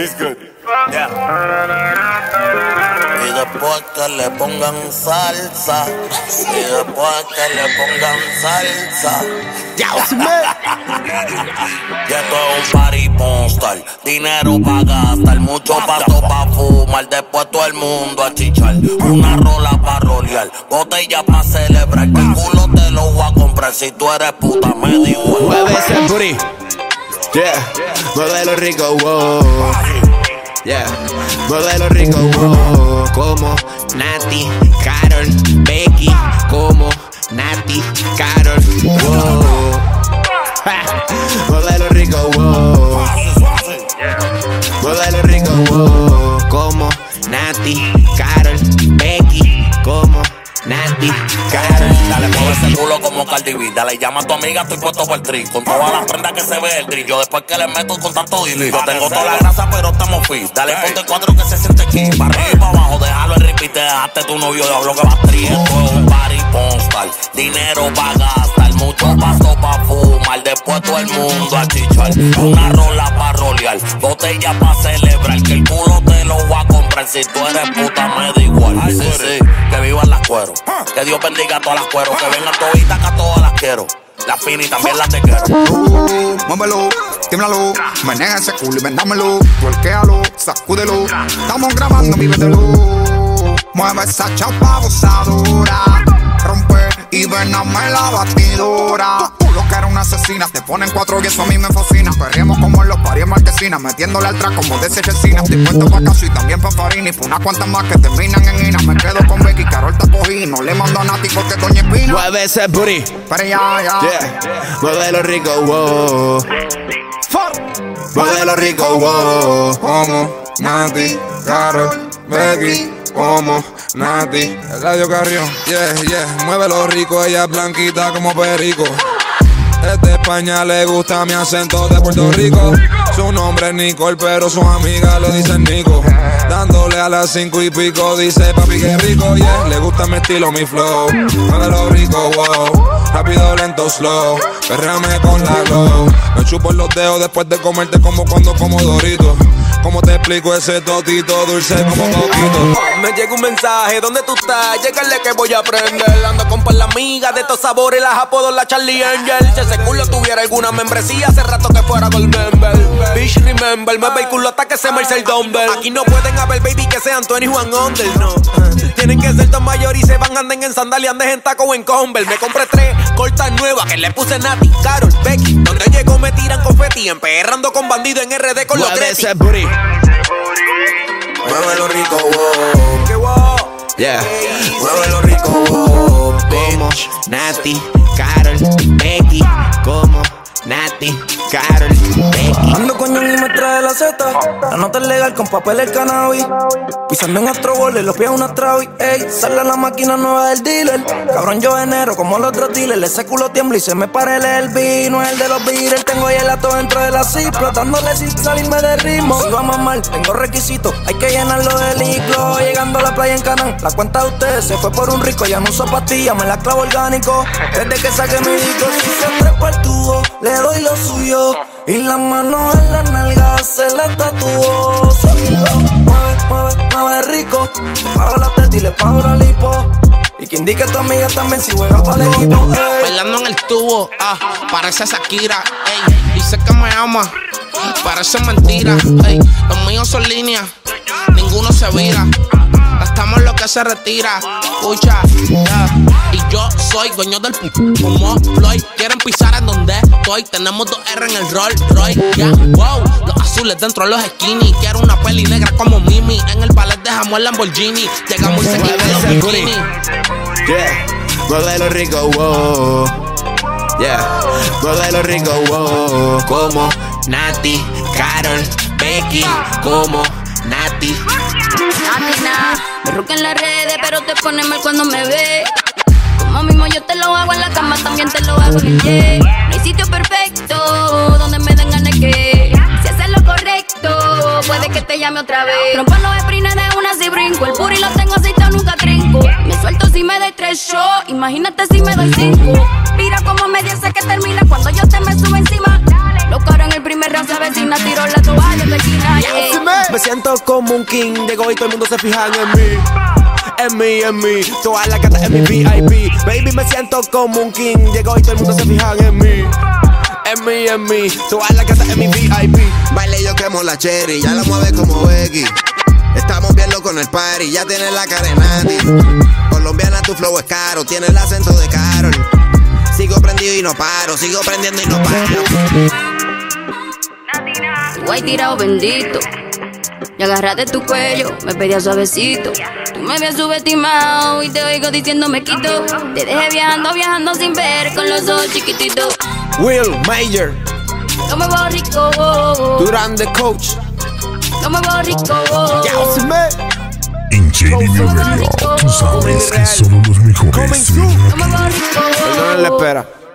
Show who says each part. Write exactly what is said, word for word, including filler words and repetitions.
Speaker 1: is good. Yeah.
Speaker 2: Y después que le pongan salsa. Y después que le pongan salsa. Y esto es un party monster. Dinero pa' gastar, mucho pasto pa' fumar. Después todo el mundo a chichar. Una rola pa' rolear, botella pa' celebrar. Que el culo te lo voy a comprar. Si tú eres puta, me da igual.
Speaker 3: Mueve ese booty. Yeah, muévelo rico, wow. Yeah, muévelo rico, wow. Como Nati, Karol, Becky. Como Nati, Karol, wow. Muévelo rico, wow. Muévelo rico, wow. Como Nati, Karol, Becky. Como Nati, Karol.
Speaker 2: Dale, mueve ese culo como Cardi B. Dale, llama a tu amiga, estoy puesto por el tri. Con todas las prendas que se ve el grillo. Después que le meto con tanto delete. Yo tengo toda la grasa, pero estamos fit. Dale, ponte cuatro que se siente aquí. Para arriba y para abajo, déjalo en repeat. Dejaste tu novio, yo hablo que va a trier. Esto es un party postal. Dinero pa' gastar, mucho pasto pa' fumar. Después todo el mundo a chichar. Una rola pa' rolear, botella pa' celebrar. Que el culo te lo voy a comprar. Si tú eres puta, me da igual. Sí, sí, que vivan las cueros. Que Dios bendiga a todas las cueros. Que vengan toditas que a todas las quiero. Las finas y también las te quiero.
Speaker 4: Uh, muévelo, tímblalo, menea ese culo y vendámelo. Tuerquéalo, sacúdelo. Estamos grabando mi vedelo. Mueve esa chapa abusadora. Rompe y vename la batidora. Tú lo que eres una asesina. Te ponen cuatro y eso a mí me fascina. Perriemos como en los paris en Marquesina. Metiéndole al track como de Cechesina. Estoy puesto pa' caso y también pa' Farini. Por unas cuantas más que terminan en Ina. Me quedo con Becky, Karol te cogí. No le mando a Nati porque Doña Espina.
Speaker 3: Mueve ese booty.
Speaker 4: Pero ya, ya.
Speaker 3: Yeah, muévelo rico, wow. Muévelo rico, wow.
Speaker 5: Como Nati, Karol, Becky. Como Nati, Eladio Carrión. Yeah, yeah, muévelo rico, ella es blanquita como perico. Es de España, le gusta mi acento de Puerto Rico. Su nombre es Nicole, pero sus amigas le dicen Nico. Dándole a las cinco y pico, dice papi que rico, yeah. Le gusta mi estilo, mi flow. Muévelo rico, wow. Rápido, lento, slow. Perréame con la glow. Me chupo en los dedos después de comerte como cuando como Dorito. ¿Cómo te explico ese totito dulce como coquito?
Speaker 6: Me llega un mensaje, ¿dónde tú estás? Llegale que voy a aprender. Ando con par la amiga de estos sabores, las apodo la Charlie Angel. Si ese culo tuviera alguna membresía, hace rato que fuera Gold Member. Bitch, remember, mueve el culo hasta que se me el dumbbell. Aquí no pueden haber baby que sean veintiuno under, no. Tienen que ser tan mayor y se van, anden en sandalia, anden en taco o en Converse. Me compré tres cortas nuevas que le puse Nati, Karol, Becky. Donde llego me tiran confeti, emperrando con bandido en R D con los Greti.
Speaker 2: Muévelo rico, wow.
Speaker 6: Que wow.
Speaker 3: Yeah,
Speaker 2: Muévelo rico, wow.
Speaker 3: como Nati, Karol, Becky. Como Nati, Karol, Becky.
Speaker 6: Ando con John y me trae la Z. La nota es legal con papel el cannabis. Pisando en otro bole, los pies una travi. Ey, sale la máquina nueva del dealer. Cabrón, yo enero como los otros dealers. Ese culo tiembla y se me para el Elvi. No es el de los beaters. Tengo hielato dentro de la C, explotándole sin salirme de ritmo. Si va a mamar, tengo requisitos. Hay que llenarlo de liclo. Llegando a la playa en Canán. La cuenta de ustedes se fue por un rico. Ya no uso pastillas, me la clavo orgánico. Desde que saqué mi disco, si se trepa el tubo, le doy lo suyo. Y la mano en la nalga se la tatuó. Seguilo, mueve, mueve, mueve rico. Le pago la teta y le pago la lipo. Y que indique a tu amiga también si juega para el equipo.
Speaker 7: Bailando en el tubo, ah, parece Shakira. Ey, dice que me ama, parece mentira. Ey, los míos son líneas, ninguno se vira. Gastamos lo que se retira. Escucha, yeah. Y yo soy dueño del p*** como Floyd. Quieren pisar en donde estoy. Tenemos dos R en el Rolls Royce, yeah. Wow, los azules dentro de los skinny. Quiero una peli negra como Mimi. En el ballet dejamos el Lamborghini. Llegamos y seguimos los bikini.
Speaker 3: Yeah, muévelo rico, wow. Yeah, muévelo rico, wow. Como Nati, Karol, Becky. Como Nati.
Speaker 8: Nati, nah. Me roca en las redes, pero te pone mal cuando me ve. Como mismo yo te lo hago en la cama, también te lo hago en el jet. No hay sitio perfecto donde me den ganas que si haces lo correcto, puede que te llame otra vez. Rompo los sprines de una si brinco. El puri lo tengo aceitado, nunca trinco. Me suelto si me doy tres shows, imagínate si me doy cinco. Mira como media sé que termina cuando yo te me subo encima. Lo caro en el primer round se avecina, tiro la toalla de esquina.
Speaker 3: Me siento como un king, llego y todo el mundo se fijan en mí. En mí, en mí, todas las gatas en mi V I P. Baby, me siento como un king, llego y todo el mundo se fijan en mí. En mí, en mí, todas las gatas en mi V I P.
Speaker 1: Baile yo quemo la cherry, ya la mueve como Becky. Estamos bien locos en el party, ya tienes la cara de Nati. Colombiana, tu flow es caro, tiene el acento de Karol. Sigo prendido y no paro, sigo prendiendo y no paro.
Speaker 8: Tu guay tirado bendito, y agarraste tu cuello, me pedías suavecito. Tú me habías subestimado y te oigo diciendo me quito. Te dejé viajando, viajando sin ver, con los ojos chiquititos.
Speaker 3: Will Major,
Speaker 8: No me voy rico,
Speaker 3: Durán the Coach.
Speaker 8: no me voy rico.
Speaker 3: Ya, se me.
Speaker 9: En J D B Radio, tú sabes que somos los mejores.
Speaker 3: Coming soon.
Speaker 8: No me voy rico.
Speaker 3: Perdónen la espera.